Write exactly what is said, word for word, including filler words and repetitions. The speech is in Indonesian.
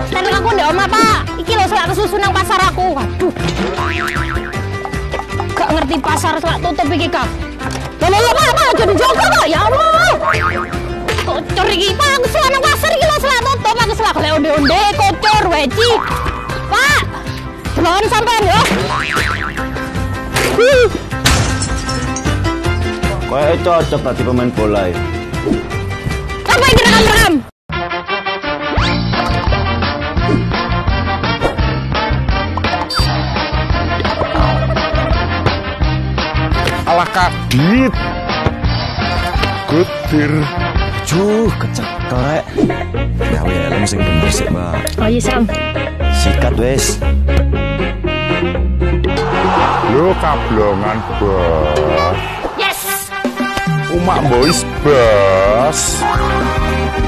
Stand aku ndek omah, Pak. Iki lho selak kesusu nang pasar aku. Waduh. Gak ngerti pasar selak tutup iki, Kak. Lah lho, Pak, Pak, jadi jaga, Pak. Ya Allah. Kocor iki, Pak. Aku selak nang pasar iki lho selak tutup. Aku selak golek onde-onde, kocor, weci. Pak. Delon sampean yo. Kayak cocok tadi pemain bola ya. Apa ini rekam-rekam? Alah kadit. Gudir. Juh, kecekel rek. Ya weh, helm sing bener sih, Mbak. Oh iya, Sam. Sikat wes. Lo kablongan bos. Yes. Umak boys bos.